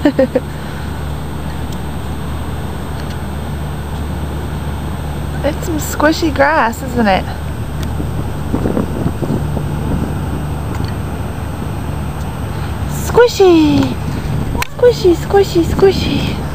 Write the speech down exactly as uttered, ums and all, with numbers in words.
It's some squishy grass, isn't it? Squishy! Squishy, squishy, squishy.